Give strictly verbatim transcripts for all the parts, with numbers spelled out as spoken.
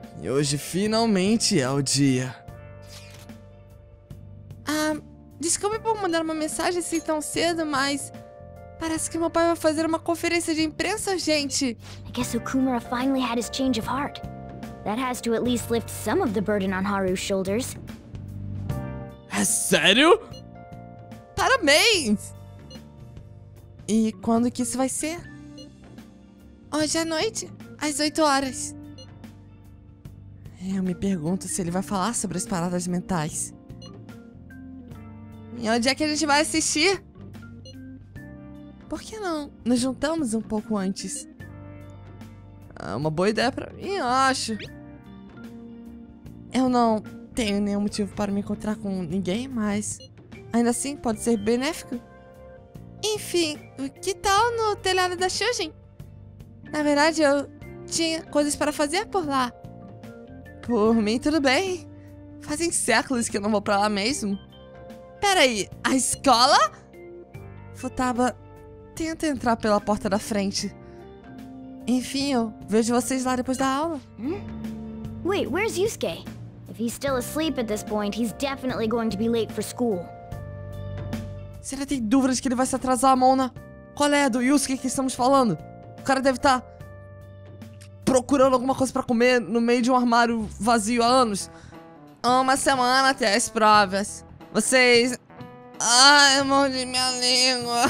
E hoje finalmente é o dia. Ah, desculpe por mandar uma mensagem assim tão cedo, mas... parece que meu pai vai fazer uma conferência de imprensa, gente. I guess Okumura finally had his change of heart. That has to at least lift some of the burden on Haru's shoulders. É sério? Parabéns! E quando que isso vai ser? Hoje à noite, às oito horas. Eu me pergunto se ele vai falar sobre as paradas mentais. E onde é que a gente vai assistir? Por que não nos juntamos um pouco antes? É uma boa ideia pra mim, eu acho. Eu não tenho nenhum motivo para me encontrar com ninguém, mas... ainda assim, pode ser benéfico. Enfim, que tal no telhado da Shujin? Na verdade, eu tinha coisas para fazer por lá. Por mim, tudo bem. Fazem séculos que eu não vou pra lá mesmo. Peraí, a escola? Futaba, tenta entrar pela porta da frente. Enfim, eu vejo vocês lá depois da aula. Hmm? Wait, where's Yusuke? If he's still asleep at this point, he's definitely going to be late for school. Você ainda tem dúvidas que ele vai se atrasar, Mona? Qual é do Yusuke que estamos falando? O cara deve estar procurando alguma coisa pra comer no meio de um armário vazio há anos. Uma semana até as provas. Vocês... ai, eu mordi minha língua.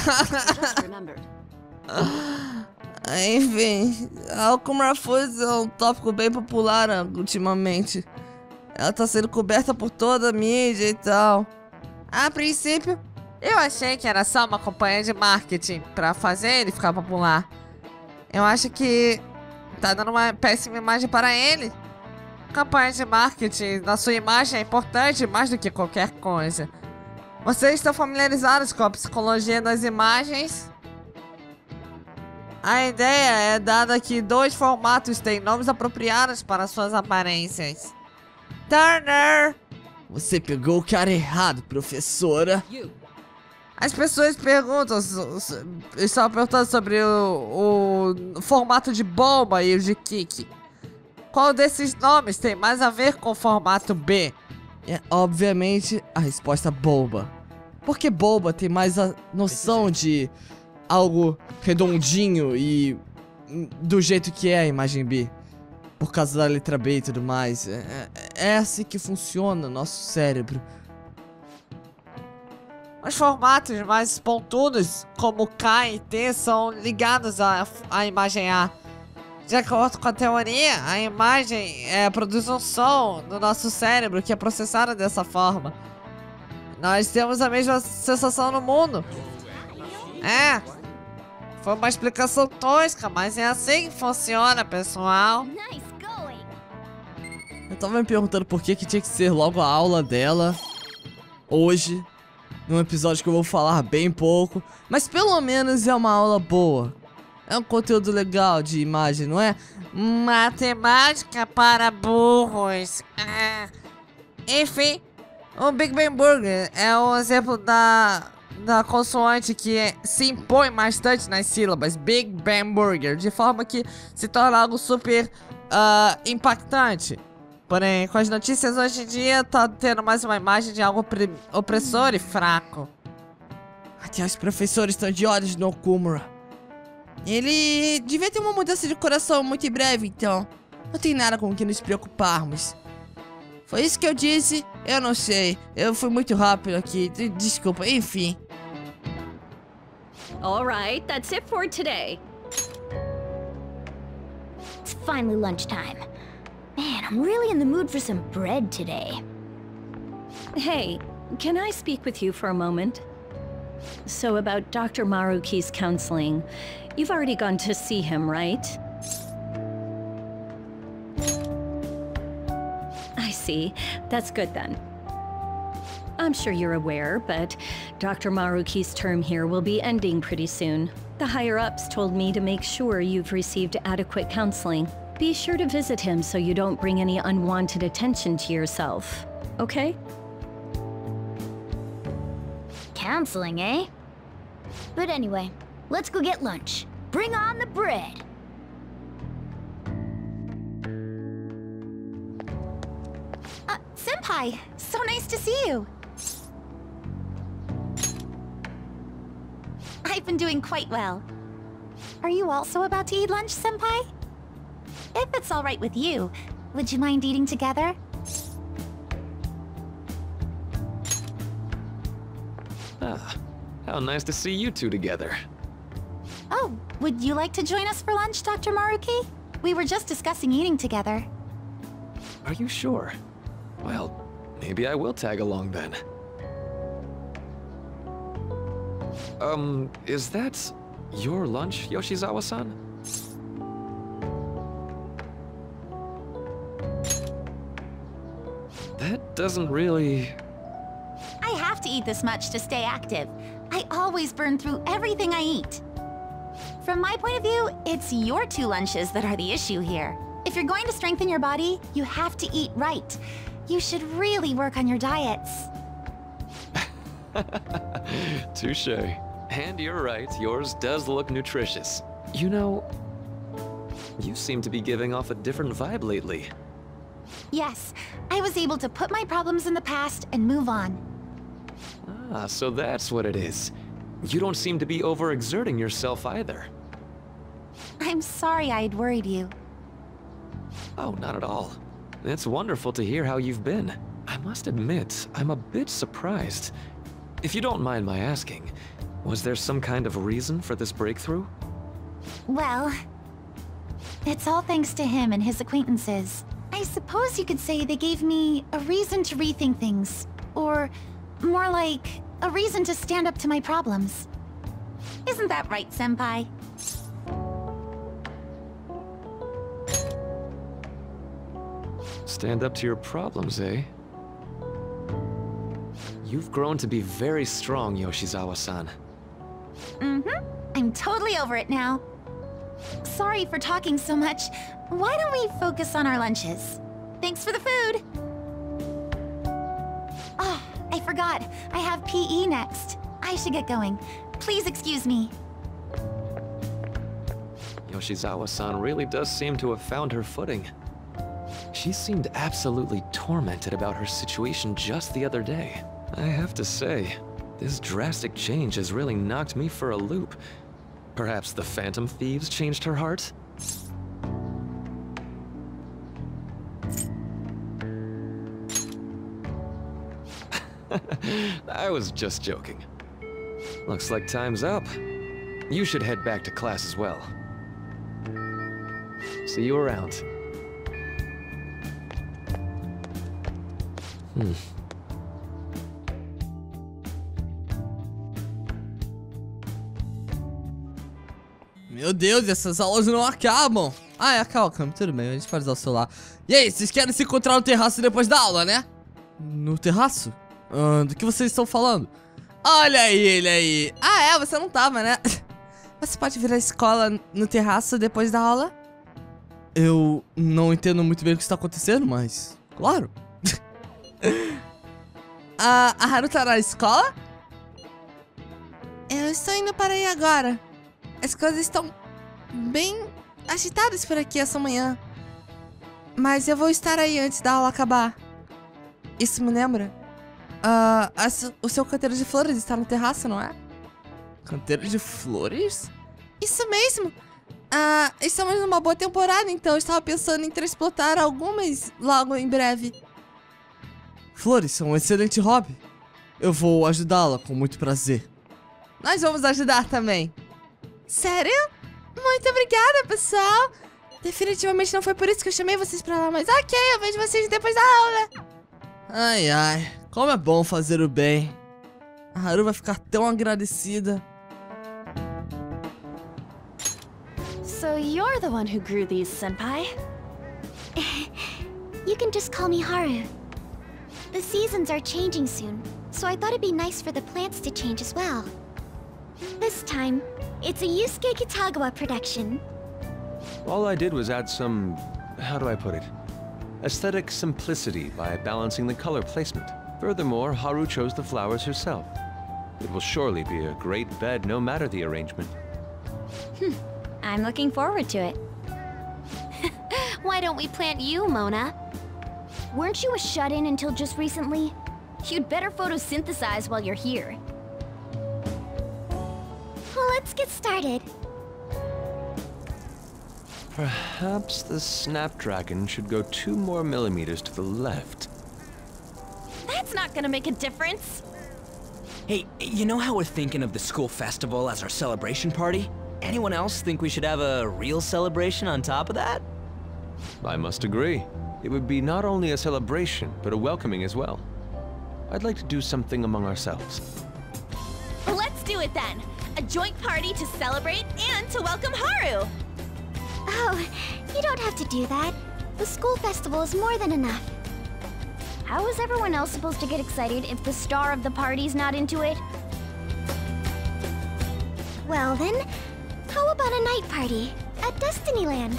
Enfim, a Okumura Foods é um tópico bem popular ultimamente. Ela tá sendo coberta por toda a mídia e tal. A princípio, eu achei que era só uma campanha de marketing pra fazer ele ficar popular. Eu acho que tá dando uma péssima imagem para ele. Campanha de marketing na sua imagem é importante mais do que qualquer coisa. Vocês estão familiarizados com a psicologia das imagens? A ideia é dada que dois formatos têm nomes apropriados para suas aparências. Turner! Você pegou o cara errado, professora. As pessoas perguntam, estavam perguntando sobre o, o formato de bomba e o de kick. Qual desses nomes tem mais a ver com o formato B? É, obviamente, a resposta bomba. Porque bomba tem mais a noção de algo redondinho e do jeito que é a imagem B. Por causa da letra B e tudo mais. É, é assim que funciona o nosso cérebro. Os formatos mais pontudos, como K e T, são ligados à, à imagem A. De acordo com a teoria, a imagem é, produz um som no nosso cérebro que é processado dessa forma. Nós temos a mesma sensação no mundo. É. Foi uma explicação tosca, mas é assim que funciona, pessoal. Eu tava me perguntando por que que tinha que ser logo a aula dela hoje, num episódio que eu vou falar bem pouco, mas pelo menos é uma aula boa. É um conteúdo legal de imagem, não é? Matemática para burros. Ah. Enfim, o Big Bang Burger é um exemplo da, da consoante que é, se impõe bastante nas sílabas. Big Bang Burger, de forma que se torna algo super uh, impactante. Porém, com as notícias hoje em dia, tá tendo mais uma imagem de algo opressor e fraco. Até os professores estão de olhos no Okumura. Ele devia ter uma mudança de coração muito em breve, então não tem nada com o que nos preocuparmos. Foi isso que eu disse? Eu não sei. Eu fui muito rápido aqui. Desculpa, enfim. Alright, that's it for today. It's finally lunchtime. Man, I'm really in the mood for some bread today. Hey, can I speak with you for a moment? So about Doctor Maruki's counseling. You've already gone to see him, right? I see. That's good then. I'm sure you're aware, but Doctor Maruki's term here will be ending pretty soon. The higher-ups told me to make sure you've received adequate counseling. Be sure to visit him so you don't bring any unwanted attention to yourself, okay? Counseling, eh? But anyway, let's go get lunch. Bring on the bread! Senpai, so nice to see you. I've been doing quite well. Are you also about to eat lunch, Senpai? If it's all right with you, would you mind eating together? Ah, how nice to see you two together. Oh, would you like to join us for lunch, Doctor Maruki? We were just discussing eating together. Are you sure? Well, maybe I will tag along then. Um, is that your lunch, Yoshizawa-san? That doesn't really... I have to eat this much to stay active. I always burn through everything I eat. From my point of view, it's your two lunches that are the issue here. If you're going to strengthen your body, you have to eat right. You should really work on your diets. Touché. And you're right, yours does look nutritious. You know, you seem to be giving off a different vibe lately. Yes, I was able to put my problems in the past and move on. Ah, so that's what it is. You don't seem to be overexerting yourself either. I'm sorry I had worried you. Oh, not at all. It's wonderful to hear how you've been. I must admit, I'm a bit surprised. If you don't mind my asking, was there some kind of reason for this breakthrough? Well, it's all thanks to him and his acquaintances. I suppose you could say they gave me a reason to rethink things. Or, more like, a reason to stand up to my problems. Isn't that right, Senpai? Stand up to your problems, eh? You've grown to be very strong, Yoshizawa-san. Mm-hmm. I'm totally over it now. Sorry for talking so much. Why don't we focus on our lunches? Thanks for the food! Oh, I forgot. I have P E next. I should get going. Please excuse me. Yoshizawa-san really does seem to have found her footing. She seemed absolutely tormented about her situation just the other day. I have to say, this drastic change has really knocked me for a loop. Perhaps the Phantom Thieves changed her heart? I was just joking. Looks like time's up. You should head back to class as well. See you around. Hmm. Meu Deus, essas aulas não acabam. Ah, é, acaba, tudo bem, a gente pode usar o celular. E aí, vocês querem se encontrar no terraço depois da aula, né? No terraço? Ah, do que vocês estão falando? Olha aí, ele aí. Ah, é, você não tava, né? Você pode vir à escola no terraço depois da aula? Eu não entendo muito bem o que está acontecendo, mas... Claro. a, a Haru tá na escola? Eu estou indo para aí agora. As coisas estão bem agitadas por aqui essa manhã. Mas eu vou estar aí antes da aula acabar. Isso me lembra? Uh, a, o seu canteiro de flores está no terraço, não é? Canteiro de flores? Isso mesmo! Uh, estamos numa boa temporada, então eu estava pensando em transplantar algumas logo em breve. Flores são um excelente hobby. Eu vou ajudá-la com muito prazer. Nós vamos ajudar também. Sério? Muito obrigada, pessoal. Definitivamente não foi por isso que eu chamei vocês pra lá, mas ok, eu vejo vocês depois da aula. Ai, ai, como é bom fazer o bem. A Haru vai ficar tão agradecida. So you're the one who grew these, Senpai? You can just call me Haru. The seasons are changing soon, so I thought it'd be nice for the plants to change as well. This time, it's a Yusuke Kitagawa production. All I did was add some... how do I put it? Aesthetic simplicity by balancing the color placement. Furthermore, Haru chose the flowers herself. It will surely be a great bed no matter the arrangement. Hmm. I'm looking forward to it. Why don't we plant you, Mona? weren't you a shut-in until just recently? You'd better photosynthesize while you're here. Well, let's get started. Perhaps the Snapdragon should go two more millimeters to the left. That's not gonna make a difference. Hey, you know how we're thinking of the school festival as our celebration party? Anyone else think we should have a real celebration on top of that? I must agree. It would be not only a celebration, but a welcoming as well. I'd like to do something among ourselves. Let's do it then. A joint party to celebrate and to welcome Haru. Oh, you don't have to do that. The school festival is more than enough. How is everyone else supposed to get excited if the star of the party's not into it? Well then, how about a night party at Destinyland?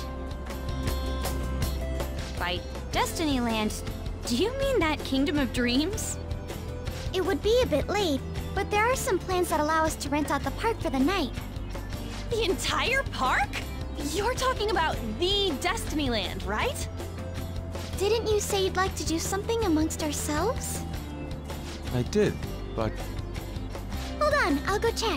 By Destinyland, do you mean that Kingdom of Dreams? It would be a bit late, but there are some plans that allow us to rent out the park for the night. The entire park? You're talking about the Destinyland, right? Didn't you say you'd like to do something amongst ourselves? I did, but Hold on, I'll go check.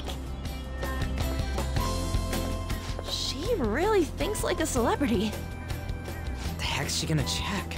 She really thinks like a celebrity. The heck's she gonna check?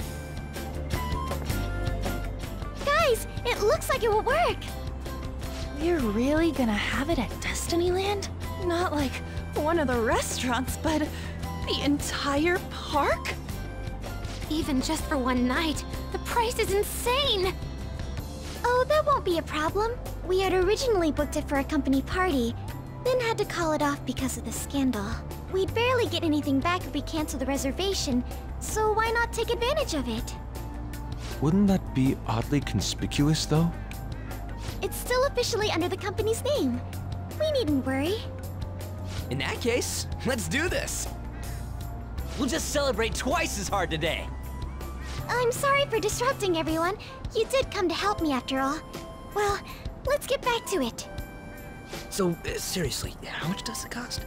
Guys, it looks like it will work. We're really gonna have it at Destinyland? Not like one of the restaurants, but the entire park? Even just for one night, the price is insane. Oh, that won't be a problem. We had originally booked it for a company party, then had to call it off because of the scandal. We'd barely get anything back if we cancel the reservation, so why not take advantage of it? wouldn't that be oddly conspicuous, though? It's still officially under the company's name. We needn't worry. In that case, let's do this. We'll just celebrate twice as hard today. I'm sorry for disrupting everyone. You did come to help me after all. Well, let's get back to it. So, uh, seriously, how much does it cost?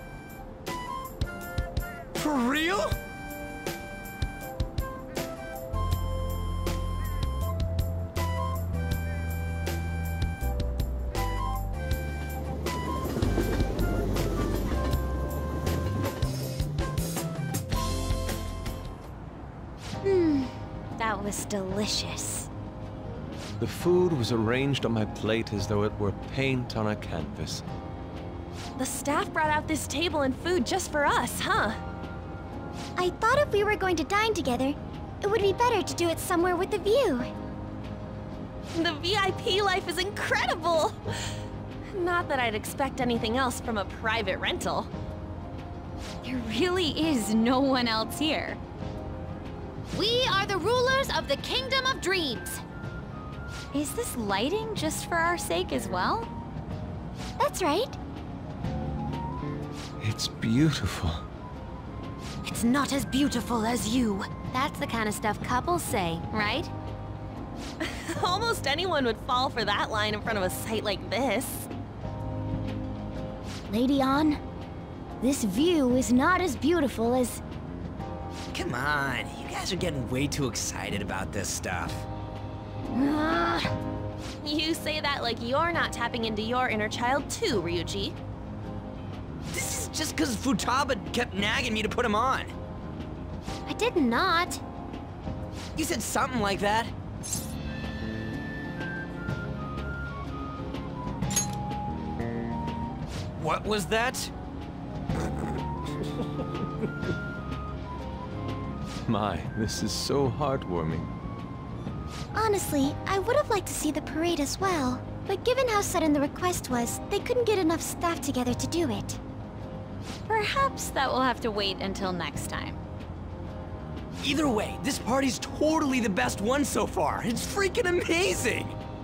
For real? Hmm, that was delicious. The food was arranged on my plate as though it were paint on a canvas. The staff brought out this table and food just for us, huh? I thought if we were going to dine together, it would be better to do it somewhere with a view. The V I P life is incredible! Not that I'd expect anything else from a private rental. There really is no one else here. We are the rulers of the Kingdom of Dreams. Is this lighting just for our sake as well? That's right. It's beautiful. It's not as beautiful as you. That's the kind of stuff couples say, right? Almost anyone would fall for that line in front of a site like this. Lady Ann, this view is not as beautiful as... Come on, you guys are getting way too excited about this stuff. You say that like you're not tapping into your inner child too, Ryuji. This is just because Futaba kept nagging me to put him on. I did not. You said something like that. What was that? My, this is so heartwarming. Honestly, I would have liked to see the parade as well. But given how sudden the request was, they couldn't get enough staff together to do it. Perhaps that will have to wait until next time. Either way, this party's totally the best one so far. It's freaking amazing!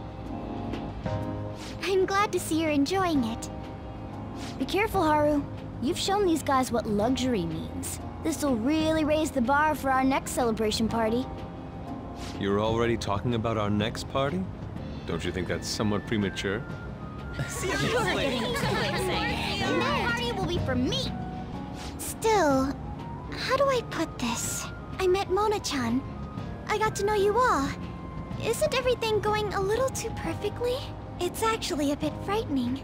I'm glad to see you're enjoying it. Be careful, Haru. You've shown these guys what luxury means. This'll really raise the bar for our next celebration party. You're already talking about our next party? Don't you think that's somewhat premature? Seriously? And that party will be for me! Still, how do I put this? I met Mona-chan, I got to know you all. Isn't everything going a little too perfectly? It's actually a bit frightening.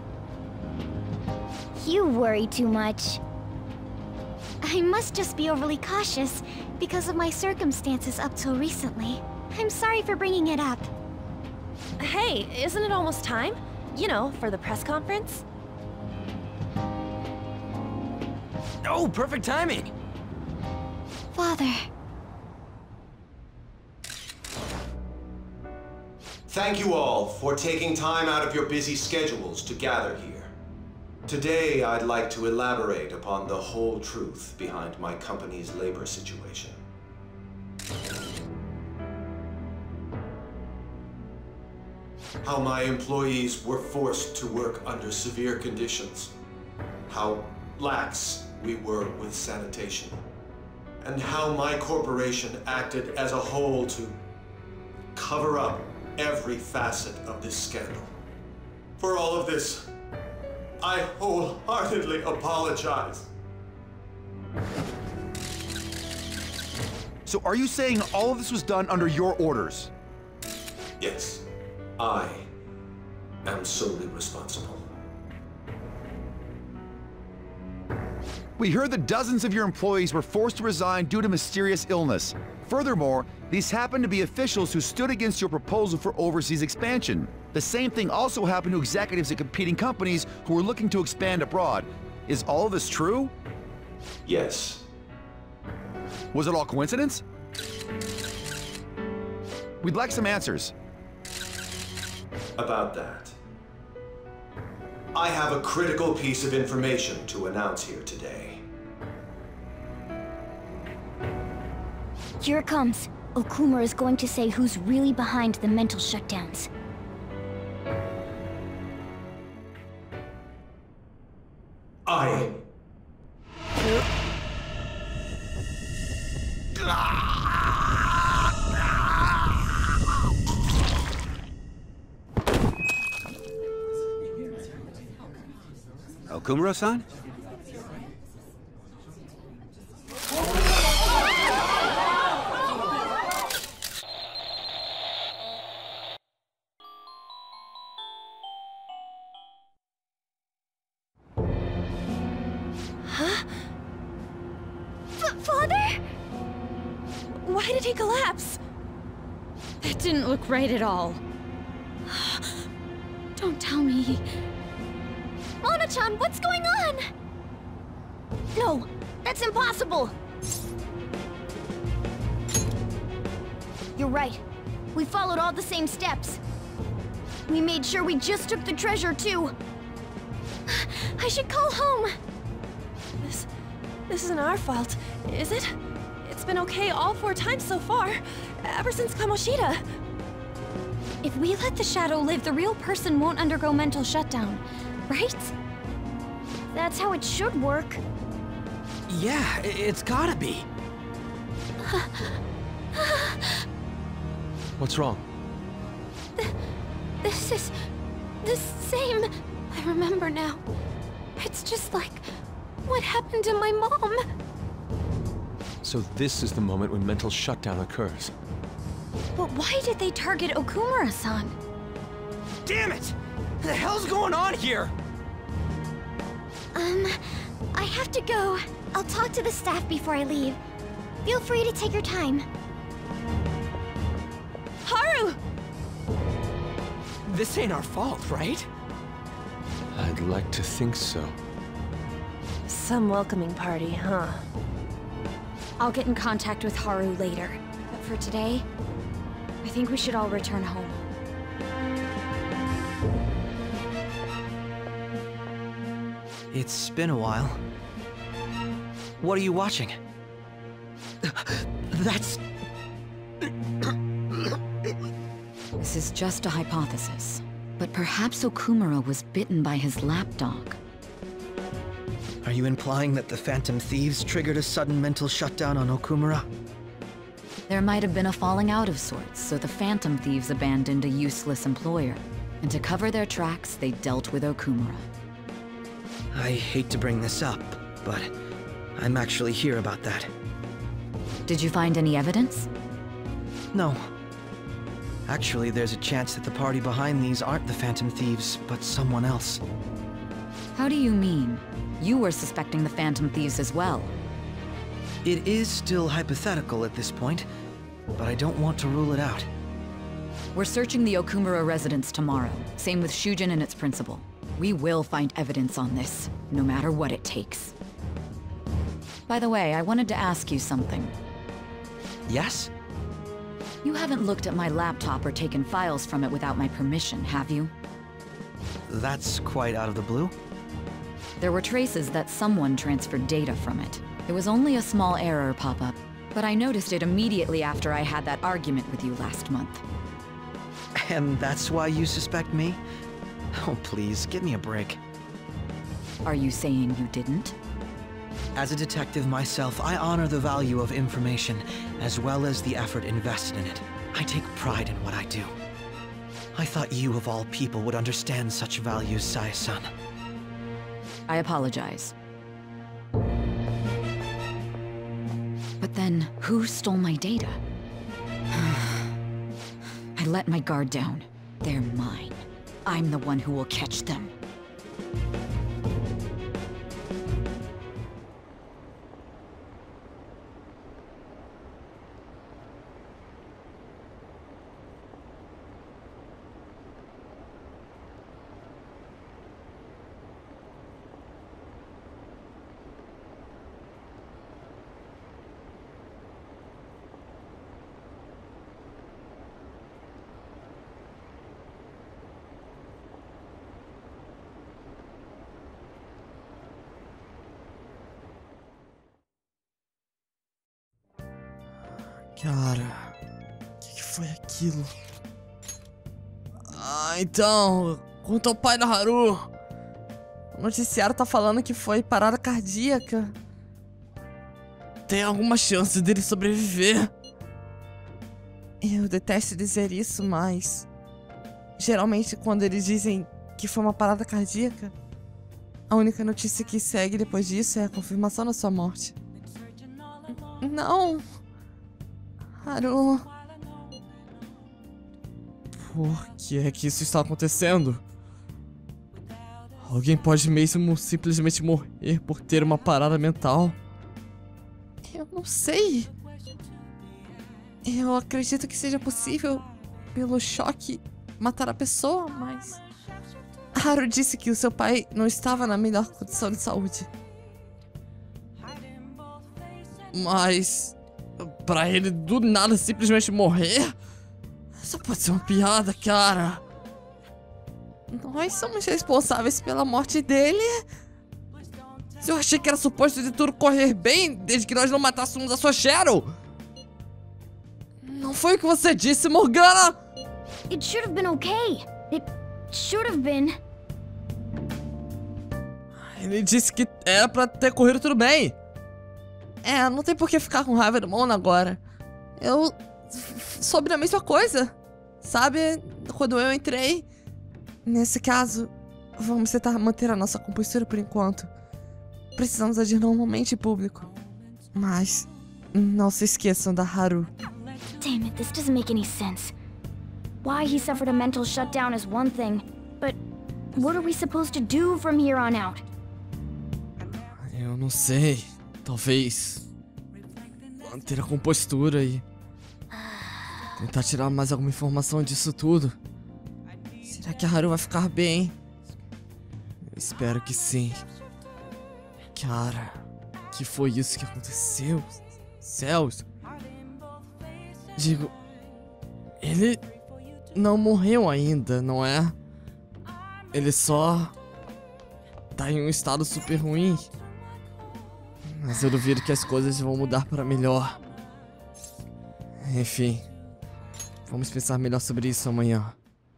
You worry too much. I must just be overly cautious because of my circumstances up till recently. I'm sorry for bringing it up. Hey, isn't it almost time? You know, for the press conference? Oh, perfect timing! Father. Thank you all for taking time out of your busy schedules to gather here. Today, I'd like to elaborate upon the whole truth behind my company's labor situation. How my employees were forced to work under severe conditions. How lax we were with sanitation. And how my corporation acted as a whole to cover up every facet of this scandal. For all of this, I wholeheartedly apologize. So are you saying all of this was done under your orders? Yes, I am solely responsible. We heard that dozens of your employees were forced to resign due to mysterious illness. Furthermore, these happened to be officials who stood against your proposal for overseas expansion. The same thing also happened to executives at competing companies who were looking to expand abroad. Is all of this true? Yes. Was it all coincidence? We'd like some answers. About that, I have a critical piece of information to announce here today. Here it comes. Okumura is going to say who's really behind the mental shutdowns. I... Okumura-san? Huh? F- Father? Why did he collapse? That didn't look right at all. Don't tell me. Mona-chan, what's going on? No, that's impossible. You're right. We followed all the same steps. We made sure we just took the treasure, too. I should call home. This... this isn't our fault, is it? It's been okay all four times so far, ever since Kamoshida. If we let the shadow live, the real person won't undergo mental shutdown, right? That's how it should work. Yeah, i- it's gotta be. What's wrong? This is the same. I remember now. It's just like what happened to my mom. So this is the moment when mental shutdown occurs. But why did they target Okumura-san? Damn it! What the hell's going on here? Um, I have to go. I'll talk to the staff before I leave. Feel free to take your time. Haru! This ain't our fault, right? I'd like to think so. Some welcoming party, huh? I'll get in contact with Haru later. But for today, I think we should all return home. It's been a while. What are you watching? That's... This is just a hypothesis, but perhaps Okumura was bitten by his lapdog. Are you implying that the Phantom Thieves triggered a sudden mental shutdown on Okumura? There might have been a falling out of sorts, so the Phantom Thieves abandoned a useless employer. And to cover their tracks, they dealt with Okumura. I hate to bring this up, but I'm actually here about that. Did you find any evidence? No. Actually, there's a chance that the party behind these aren't the Phantom Thieves, but someone else. How do you mean? You were suspecting the Phantom Thieves as well. It is still hypothetical at this point, but I don't want to rule it out. We're searching the Okumura residence tomorrow. Same with Shujin and its principal. We will find evidence on this, no matter what it takes. By the way, I wanted to ask you something. Yes? You haven't looked at my laptop or taken files from it without my permission, have you? That's quite out of the blue. There were traces that someone transferred data from it. It was only a small error pop-up, but I noticed it immediately after I had that argument with you last month. And that's why you suspect me? Oh, please, give me a break. Are you saying you didn't? As a detective myself, I honor the value of information, as well as the effort invested in it. I take pride in what I do. I thought you, of all people, would understand such values, Sae-san. I apologize. But then, who stole my data? I let my guard down. They're mine. I'm the one who will catch them. Cara, o que, que foi aquilo? Ah, então, quanto ao pai da Haru, o noticiário tá falando que foi parada cardíaca. Tem alguma chance dele sobreviver? Eu detesto dizer isso, mas geralmente quando eles dizem que foi uma parada cardíaca, a única notícia que segue depois disso é a confirmação da sua morte. Não! Haru... Por que é que isso está acontecendo? Alguém pode mesmo simplesmente morrer por ter uma parada mental? Eu não sei. Eu acredito que seja possível, pelo choque, matar a pessoa, mas... Haru disse que o seu pai não estava na melhor condição de saúde. Mas... pra ele do nada simplesmente morrer? Isso pode ser uma piada, cara. Nós somos responsáveis pela morte dele. Eu achei que era suposto de tudo correr bem desde que nós não matássemos a sua Cheryl. Não foi o que você disse, Morgana? It should have been okay. It should have been. Ele disse que era pra ter corrido tudo bem. É, não tem por que ficar com raiva do Mona agora. Eu soube da mesma coisa, sabe? Quando eu entrei. Nesse caso, vamos tentar manter a nossa compostura por enquanto. Precisamos agir normalmente em público. Mas não se esqueçam da Haru. Damn it, this doesn't make any sense. Why he suffered a mental shutdown is one thing, but what are we supposed to do from here on out? Eu não sei. Talvez manter a compostura e tentar tirar mais alguma informação disso tudo. Será que a Haru vai ficar bem? Eu espero que sim. Cara, que foi isso que aconteceu? Céus. Digo, ele não morreu ainda, não é? Ele só tá em um estado super ruim. Mas eu duvido que as coisas vão mudar para melhor. Enfim, vamos pensar melhor sobre isso amanhã.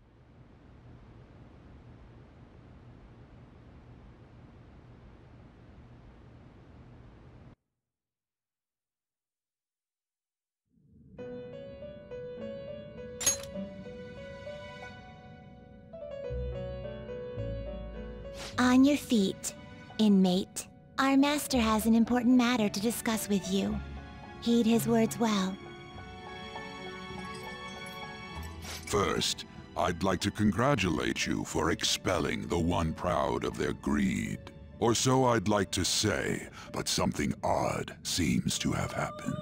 On your feet, inmate. Our master has an important matter to discuss with you. Heed his words well. First, I'd like to congratulate you for expelling the one proud of their greed. Or so I'd like to say, but something odd seems to have happened.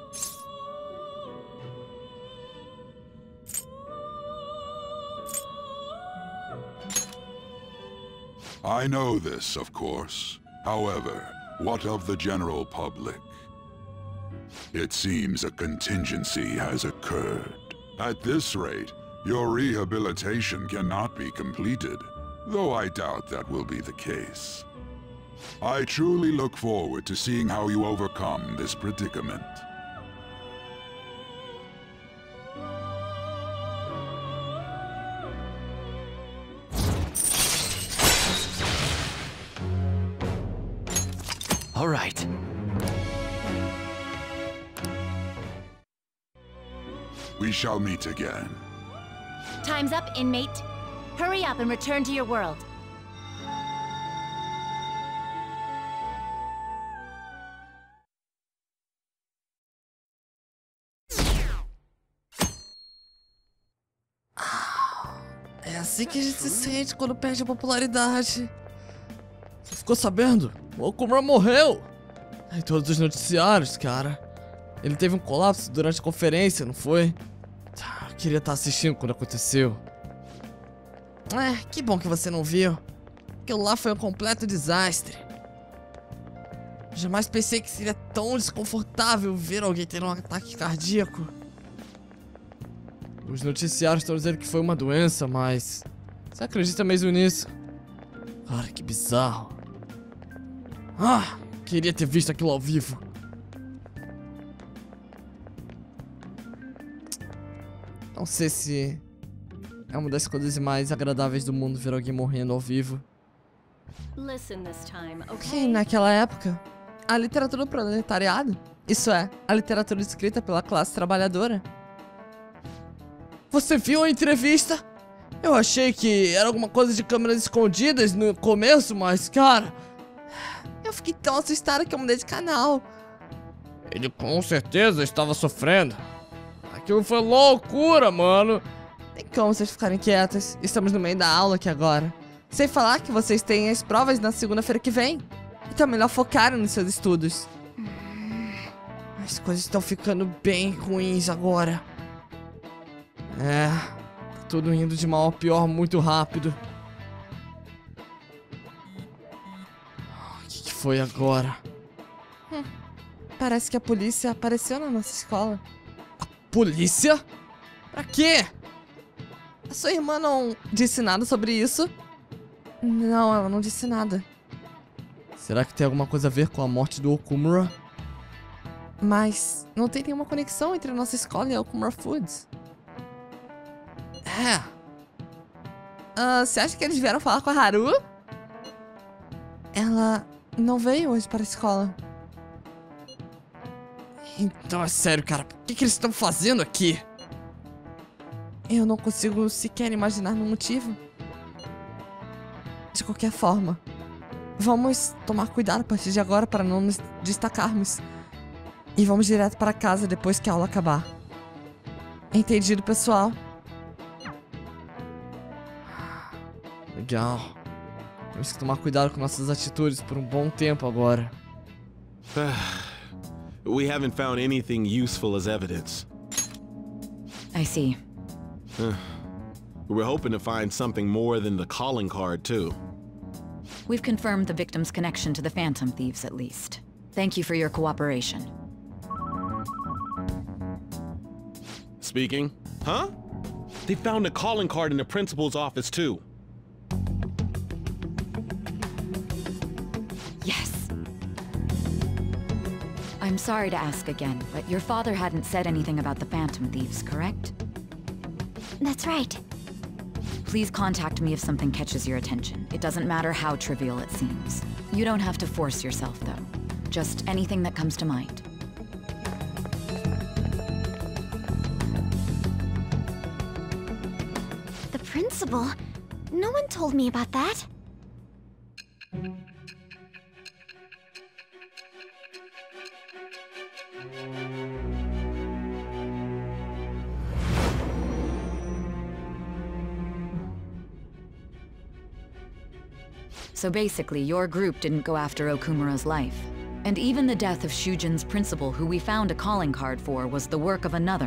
I know this, of course. However, what of the general public? It seems a contingency has occurred. At this rate, your rehabilitation cannot be completed, though I doubt that will be the case. I truly look forward to seeing how you overcome this predicament. All right. We shall meet again. Time's up, inmate. Hurry up and return to your world. É assim que a gente se sente quando perde a popularidade. Você ficou sabendo? O Okumura morreu! Em todos os noticiários, cara. Ele teve um colapso durante a conferência, não foi? Eu queria estar assistindo quando aconteceu. É, que bom que você não viu. Aquilo lá foi um completo desastre. Jamais pensei que seria tão desconfortável ver alguém ter um ataque cardíaco. Os noticiários estão dizendo que foi uma doença, mas... Você acredita mesmo nisso? Cara, que bizarro. Ah, queria ter visto aquilo ao vivo. Não sei se é uma das coisas mais agradáveis do mundo ver alguém morrendo ao vivo. Listen this time, okay? Que naquela época, a literatura do proletariado, isso é, a literatura escrita pela classe trabalhadora. Você viu a entrevista? Eu achei que era alguma coisa de câmeras escondidas no começo, mas cara... Eu fiquei tão assustada que eu mudei de canal. Ele com certeza estava sofrendo. Aquilo foi loucura, mano. Tem como vocês ficarem quietos. Estamos no meio da aula aqui agora. Sem falar que vocês têm as provas na segunda-feira que vem. Então é melhor focarem nos seus estudos. As coisas estão ficando bem ruins agora. É, tá tudo indo de mal a pior muito rápido. O que, que foi agora? Hum, parece que a polícia apareceu na nossa escola. A polícia? Pra quê? A sua irmã não disse nada sobre isso? Não, ela não disse nada. Será que tem alguma coisa a ver com a morte do Okumura? Mas não tem nenhuma conexão entre a nossa escola e a Okumura Foods. É. Uh, você acha que eles vieram falar com a Haru? Ela não veio hoje para a escola. Então é sério, cara. O que, que eles estão fazendo aqui? Eu não consigo sequer imaginar um motivo. De qualquer forma, vamos tomar cuidado a partir de agora para não nos destacarmos. E vamos direto para casa depois que a aula acabar. Entendido, pessoal? Legal. Temos que tomar cuidado com nossas atitudes por um bom tempo agora. We haven't found anything useful as evidence. I see. We're hoping to find something more than the calling card, too. We've confirmed the victim's connection to the Phantom Thieves, at least. Thank you for your cooperation. Speaking? Huh? They found a calling card in the principal's office, too. Yes. I'm sorry to ask again, but your father hadn't said anything about the Phantom Thieves, correct? That's right. Please contact me if something catches your attention. It doesn't matter how trivial it seems. You don't have to force yourself, though. Just anything that comes to mind. The principal? No one told me about that. So basically, your group didn't go after Okumura's life. And even the death of Shujin's principal, who we found a calling card for, was the work of another.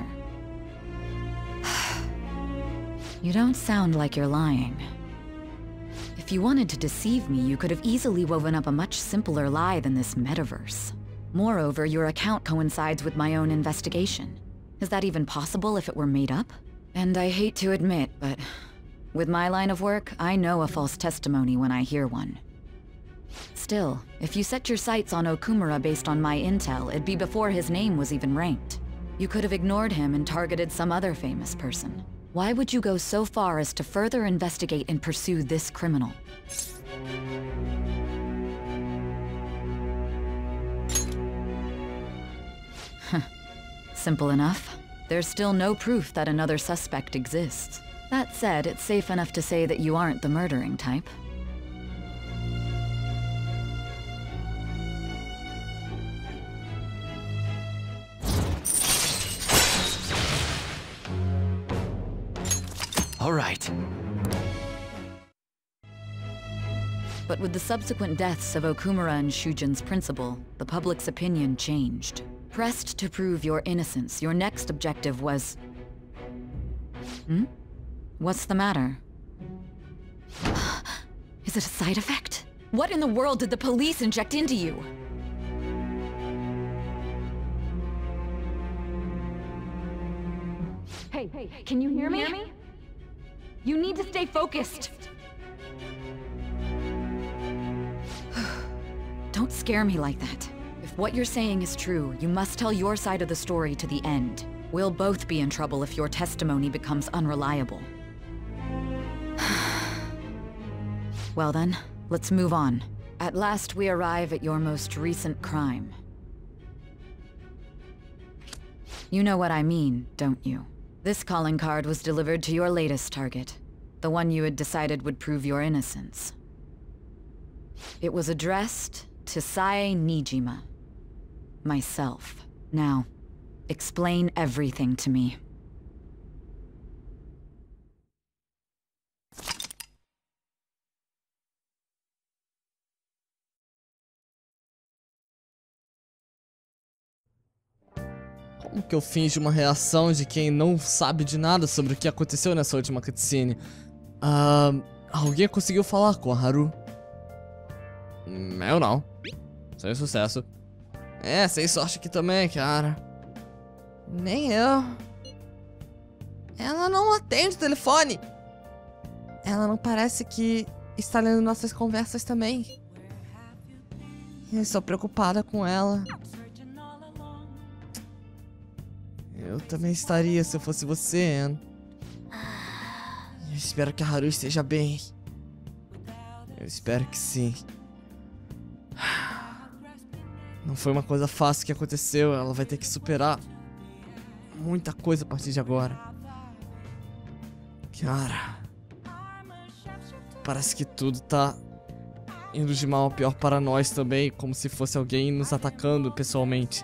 You don't sound like you're lying. If you wanted to deceive me, you could have easily woven up a much simpler lie than this metaverse. Moreover, your account coincides with my own investigation. Is that even possible if it were made up? And I hate to admit, but with my line of work, I know a false testimony when I hear one. Still, if you set your sights on Okumura based on my intel, it'd be before his name was even ranked. You could have ignored him and targeted some other famous person. Why would you go so far as to further investigate and pursue this criminal? Simple enough. There's still no proof that another suspect exists. That said, it's safe enough to say that you aren't the murdering type. All right. But with the subsequent deaths of Okumura and Shujin's principal, the public's opinion changed. Pressed to prove your innocence, your next objective was... Hmm? What's the matter? Is it a side effect? What in the world did the police inject into you? Hey, hey, can you hear me? Hear me? You need to stay focused. Don't scare me like that. If what you're saying is true, you must tell your side of the story to the end. We'll both be in trouble if your testimony becomes unreliable. Well then, let's move on. At last we arrive at your most recent crime. You know what I mean, don't you? This calling card was delivered to your latest target. The one you had decided would prove your innocence. It was addressed to Sae Niijima. Myself. Now, explain everything to me. Como que eu finjo uma reação de quem não sabe de nada sobre o que aconteceu nessa última cutscene? Ah, alguém conseguiu falar com a Haru? Hum, eu não. Sem sucesso. É, sem sorte aqui também, cara. Nem eu. Ela não atende o telefone. Ela não parece que está lendo nossas conversas também. Eu estou preocupada com ela. Eu também estaria se eu fosse você, Anne. Eu espero que a Haru esteja bem. Eu espero que sim. Não foi uma coisa fácil que aconteceu. Ela vai ter que superar muita coisa a partir de agora. Cara, parece que tudo tá indo de mal a pior para nós também, como se fosse alguém nos atacando pessoalmente.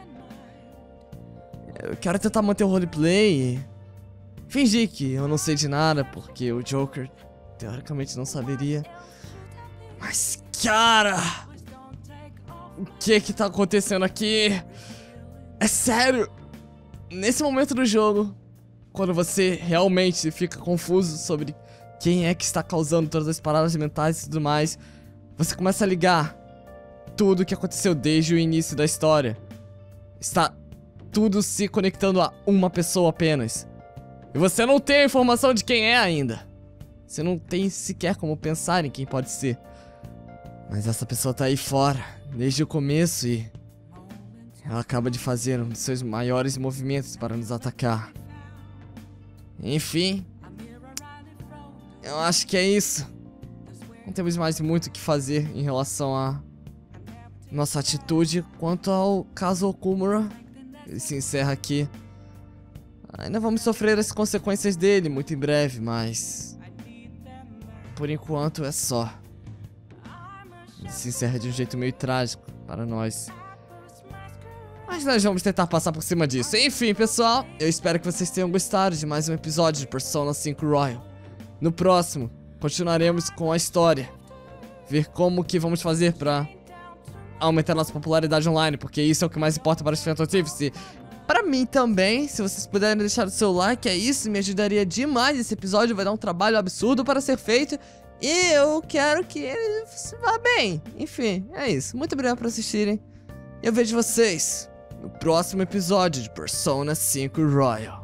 Eu quero tentar manter o roleplay e fingir que eu não sei de nada, porque o Joker teoricamente não saberia. Mas, cara, o que que tá acontecendo aqui? É sério? Nesse momento do jogo, quando você realmente fica confuso sobre quem é que está causando todas as paradas mentais e tudo mais, você começa a ligar tudo o que aconteceu desde o início da história. Está tudo se conectando a uma pessoa apenas. E você não tem a informação de quem é ainda. Você não tem sequer como pensar em quem pode ser. Mas essa pessoa tá aí fora, desde o começo, e ela acaba de fazer um dos seus maiores movimentos para nos atacar. Enfim, eu acho que é isso. Não temos mais muito o que fazer em relação a nossa atitude. Quanto ao caso Okumura, ele se encerra aqui. Ainda vamos sofrer as consequências dele muito em breve, mas por enquanto é só. Ele se encerra de um jeito meio trágico para nós. Mas nós vamos tentar passar por cima disso. Enfim, pessoal, eu espero que vocês tenham gostado de mais um episódio de Persona cinco Royal. No próximo, continuaremos com a história. ver como que vamos fazer pra aumentar nossa popularidade online, porque isso é o que mais importa para os Phantom Thieves. E pra mim também, se vocês puderem deixar o seu like, é isso, me ajudaria demais. Esse episódio vai dar um trabalho absurdo para ser feito e eu quero que ele vá bem. Enfim, é isso. Muito obrigado por assistirem. Eu vejo vocês no próximo episódio de Persona cinco Royal.